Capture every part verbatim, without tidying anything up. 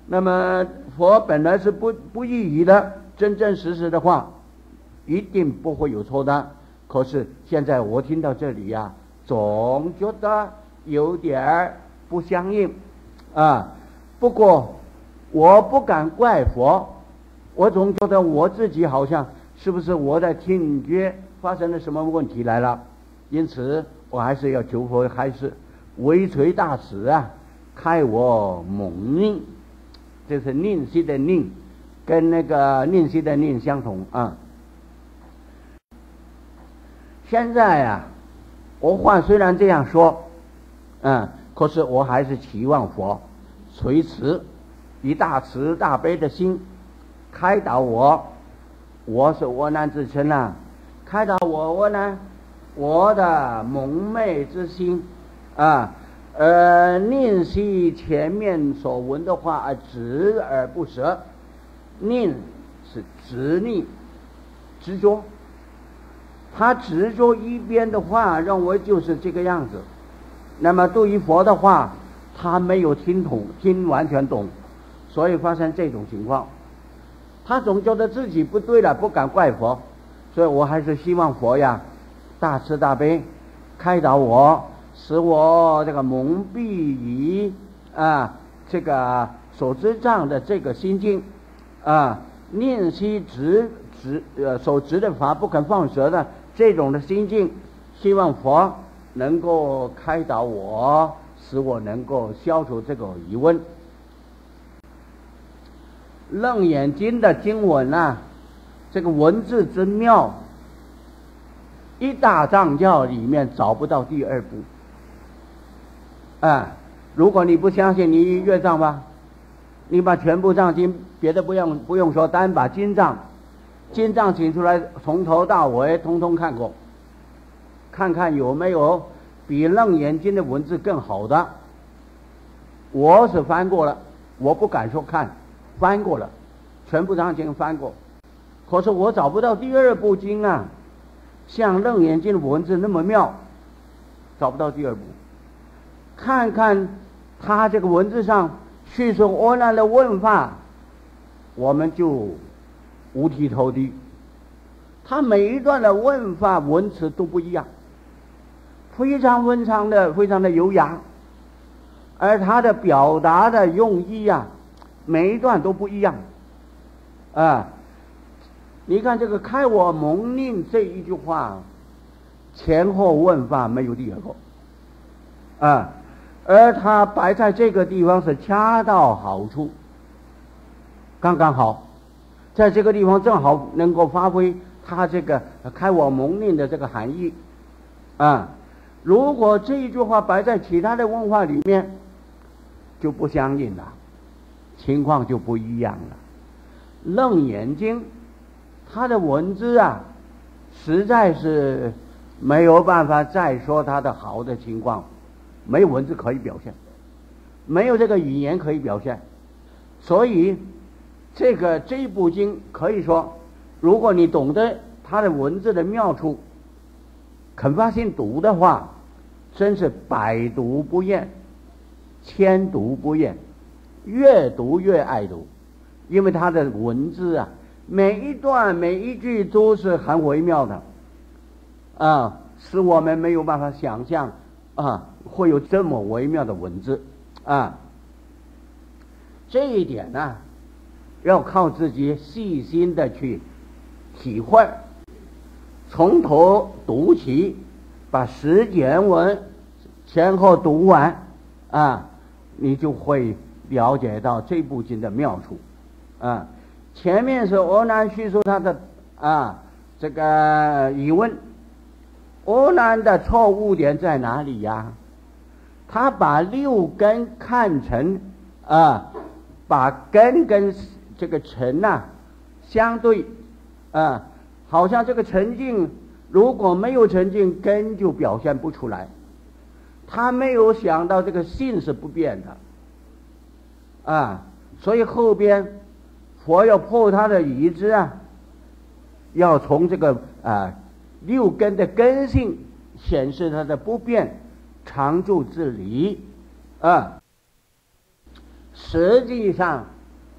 那么佛本来是不不异议的，真真实实的话，一定不会有错的。可是现在我听到这里呀、啊，总觉得有点不相应啊。不过我不敢怪佛，我总觉得我自己好像是不是我的听觉发生了什么问题来了，因此我还是要求佛，还是微垂大慈啊，开我蒙令，这是令息的令，跟那个令息的令相同啊。现在啊，我话虽然这样说，嗯，可是我还是期望佛垂慈，以大慈大悲的心开导我。我是窝囊之称啊，开导我窝囊，我的蒙昧之心啊，呃，令息前面所闻的话啊，执而不舍，令是执逆执着。他执着一边的话，认为就是这个样子。那么对于佛的话，他没有听懂，听完全懂，所以发生这种情况。他总觉得自己不对了，不敢怪佛，所以我还是希望佛呀，大慈大悲，开导我，使我这个蒙蔽于啊这个所知障的这个心境啊，念息执执呃所执的法不肯放舍的这种的心境，希望佛能够开导我，使我能够消除这个疑问。楞严经的经文啊，这个文字之妙，一大藏教里面找不到第二部啊。如果你不相信，你阅藏吧，你把全部藏经，别的不用不用说，单把经藏经藏请出来，从头到尾通通看过，看看有没有比楞严经的文字更好的。我是翻过了，我不敢说看，翻过了，全部藏经翻过，可是我找不到第二部经啊，像楞严经的文字那么妙，找不到第二部。看看他这个文字上叙述阿难的问法，我们就五体投地。他每一段的问法文词都不一样，非常非常的非常的优雅，而他的表达的用意啊，每一段都不一样啊。你看这个开我蒙令这一句话，前后问法没有第二个啊，而他摆在这个地方是恰到好处，刚刚好，在这个地方正好能够发挥他这个开我蒙令的这个含义啊。如果这一句话摆在其他的文化里面，就不相应了，情况就不一样了。楞严经它的文字啊，实在是没有办法再说它的好的情况，没有文字可以表现，没有这个语言可以表现，所以这个这部经可以说，如果你懂得它的文字的妙处，肯发心读的话，真是百读不厌，千读不厌，越读越爱读。因为它的文字啊，每一段每一句都是很微妙的啊，使我们没有办法想象啊会有这么微妙的文字啊。这一点呢、啊，要靠自己细心的去体会，从头读起，把十简文前后读完啊，你就会了解到这部经的妙处啊。前面是阿难叙述他的啊这个疑问，阿难的错误点在哪里呀？他把六根看成啊，把根跟这个尘呐、啊、相对啊，好像这个沉静如果没有沉静，根就表现不出来。他没有想到这个性是不变的啊，所以后边佛要破他的疑之啊，要从这个啊六根的根性显示它的不变常住之理啊。实际上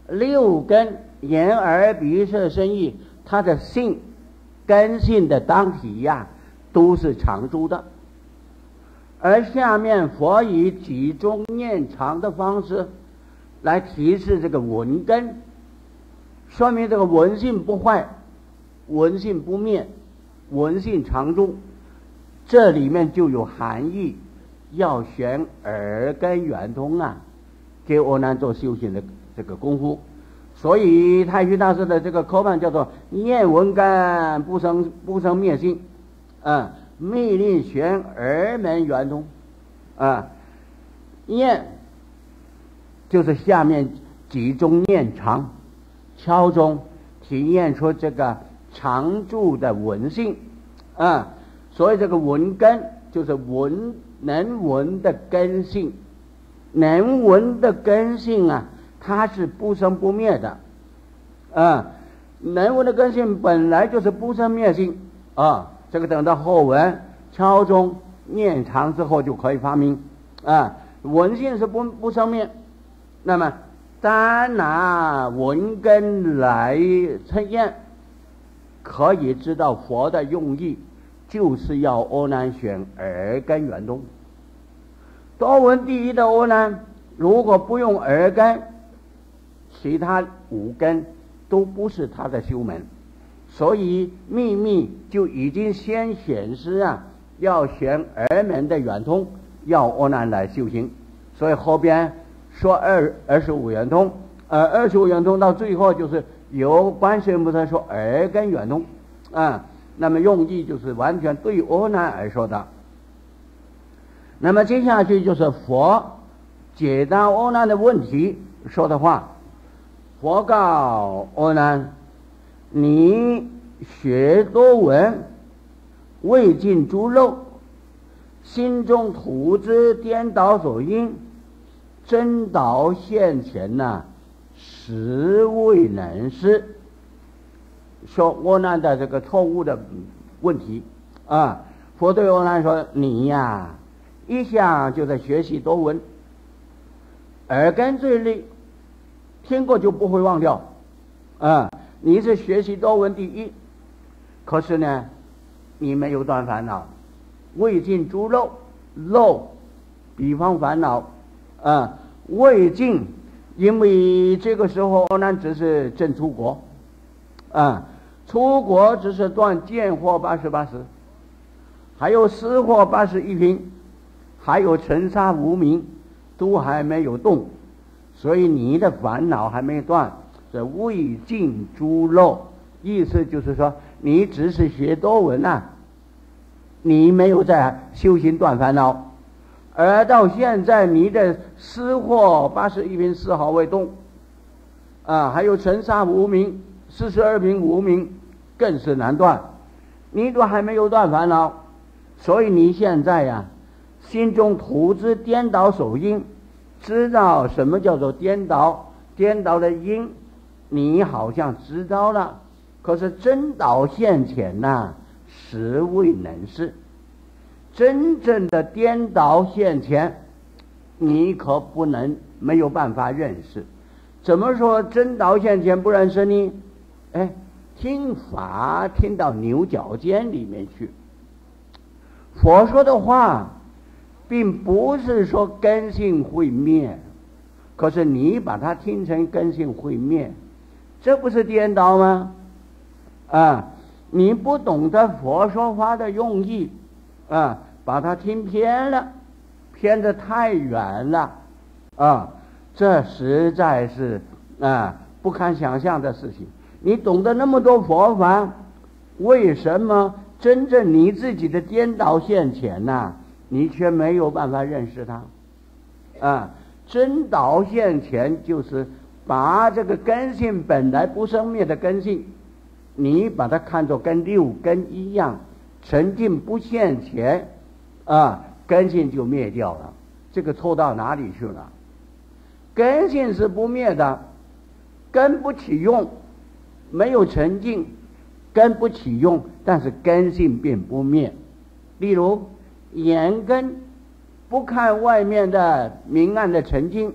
六根眼耳鼻舌身意，它的性根性的当体呀、啊，都是常住的。而下面佛以集中念常的方式来提示这个闻根，说明这个闻性不坏，闻性不灭，闻性常住。这里面就有含义，要选耳根圆通啊，给阿难做修行的这个功夫。所以太虚大师的这个口判叫做念闻根不生不生灭性，啊，密令选耳门圆通，啊，念就是下面集中念常，敲中体验出这个常住的闻性，啊。所以这个闻根就是闻能闻的根性，能闻的根性啊，它是不生不灭的，啊，能闻的根性本来就是不生灭性啊。这个等到后文敲钟念常之后就可以发明啊，闻性是不不生灭。那么单拿闻根来测验，可以知道佛的用意。就是要阿难选耳根圆通。多闻第一的阿难，如果不用耳根，其他五根都不是他的修门，所以秘密就已经先显示啊，要选耳门的圆通，要阿难来修行。所以后边说二二十五圆通，呃，二十五圆通到最后就是由观世音菩萨说耳根圆通啊。那么用意就是完全对阿难而说的。那么接下去就是佛解答阿难的问题说的话。佛告阿难：你学多闻，未尽诸漏，心中土之颠倒所因，真导现前呐、啊，实未能施。说阿难的这个错误的问题啊，佛对阿难说：你呀，一向就在学习多闻，耳根最利，听过就不会忘掉啊。你是学习多闻第一，可是呢，你没有断烦恼，未尽诸漏，漏，比方烦恼啊，未尽，因为这个时候阿难只是正出国。啊，出国只是断见惑八十八十，还有思惑八十一品，还有尘沙无明，都还没有动，所以你的烦恼还没断，这未尽诸漏，意思就是说你只是学多闻啊，你没有在修行断烦恼，而到现在你的思惑八十一品丝毫未动，啊，还有尘沙无明。四十二品无明更是难断，你都还没有断烦恼，所以你现在呀、啊，心中土之颠倒所因，知道什么叫做颠倒，颠倒的因，你好像知道了，可是真导现前呐、啊，实未能施。真正的颠倒现前，你可不能没有办法认识。怎么说真导现前不认识呢？哎，听法听到牛角尖里面去。佛说的话并不是说根性会灭，可是你把它听成根性会灭，这不是颠倒吗？啊，你不懂得佛说话的用意啊，把它听偏了，偏得太远了啊，这实在是啊不堪想象的事情。你懂得那么多佛法，为什么真正你自己的颠倒现前呢、啊？你却没有办法认识它啊！真导现前就是把这个根性本来不生灭的根性，你把它看作跟六根一样，沉静不现前啊，根性就灭掉了。这个错到哪里去了？根性是不灭的，根不起用。没有沉静，根不起用，但是根性并不灭。例如眼根不看外面的明暗的沉静，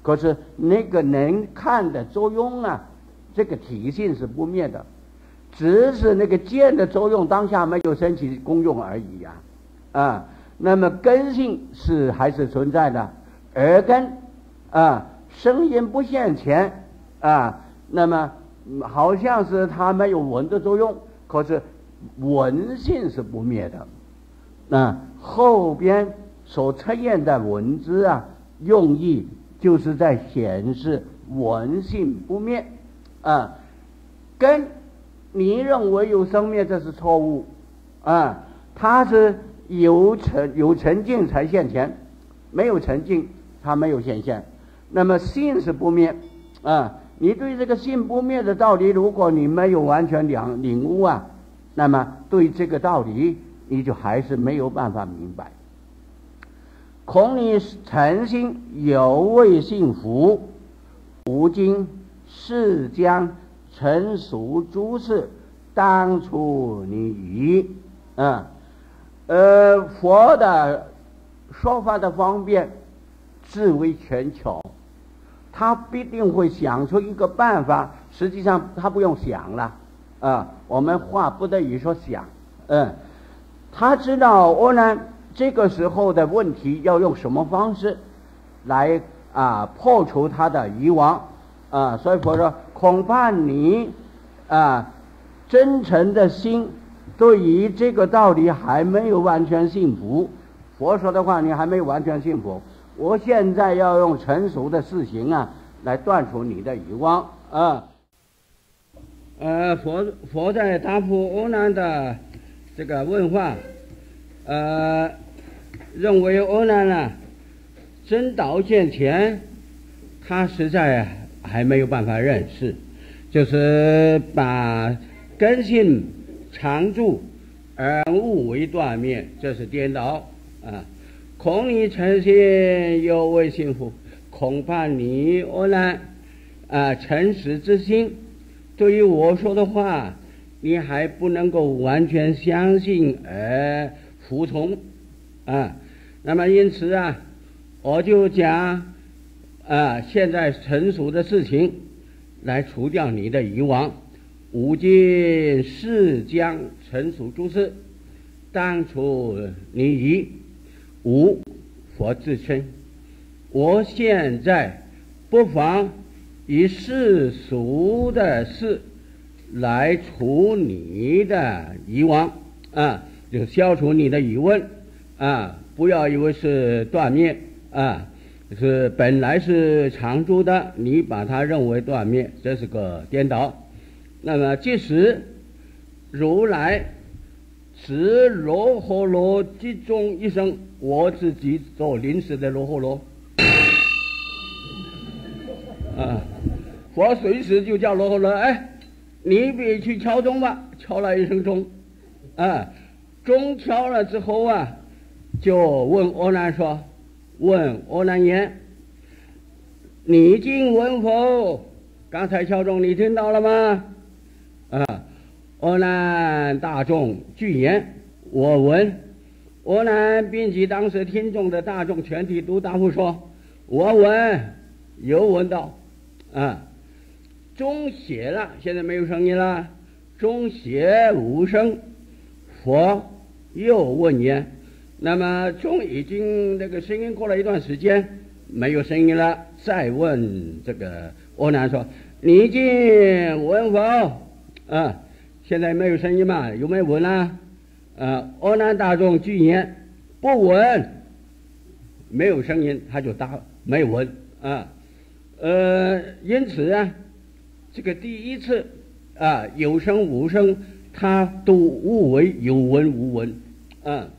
可是那个能看的作用啊，这个体性是不灭的，只是那个见的作用当下没有升起功用而已呀、啊，啊，那么根性是还是存在的，耳根啊，声音不现前啊，那么好像是它没有闻的作用，可是闻性是不灭的。啊，后边所出现的文字啊，用意就是在显示闻性不灭啊。根你认为有生灭，这是错误啊，它是有成有成境才现前，没有成境它没有显现。那么性是不灭啊，你对这个性不灭的道理，如果你没有完全领领悟啊，那么对这个道理你就还是没有办法明白。恐你诚心有未信服，吾今是将成熟诸事当除你疑。啊，呃，佛的说法的方便至为全巧，他必定会想出一个办法，实际上他不用想了啊，我们话不得已说想，嗯，他知道阿难这个时候的问题要用什么方式来啊破除他的疑惑啊，所以佛说恐怕你啊真诚的心对于这个道理还没有完全信服，佛说的话你还没有完全信服，我现在要用成熟的事情啊来断除你的疑惑啊。呃，佛佛在答复阿难的这个问话，呃，认为阿难呢真道现前，他实在还没有办法认识，就是把根性常住而物为断灭，这是颠倒啊。恐你诚心有未信服，恐怕你阿难啊诚实之心对于我说的话你还不能够完全相信而服从啊。那么因此啊，我就讲啊现在成熟的事情来除掉你的疑惑。吾今是将成熟诸事当除你疑。吾佛自称，我现在不妨以世俗的事来除你的疑惑啊，就消除你的疑问啊，不要以为是断灭啊，是本来是常住的，你把它认为断灭，这是个颠倒。那么即使如来持罗睺罗集中一生，我自己做临时的罗睺罗啊，佛随时就叫罗睺罗，哎，你别去敲钟吧，敲了一声钟啊，钟敲了之后啊，就问阿难说，问阿难言，你今闻否？刚才敲钟你听到了吗？啊，阿难大众具言，我闻。阿难并及当时听众的大众全体都答复说，我闻，有闻到啊。钟写了，现在没有声音了，钟写无声。佛又问言，那么钟已经那个声音过了一段时间没有声音了，再问这个阿难说，你今闻否？啊，现在没有声音嘛，有没有闻啊？啊，阿难大众具言，不闻，没有声音，他就答没有闻啊。呃，因此啊，这个第一次啊有声无声，他都误为有闻无闻啊。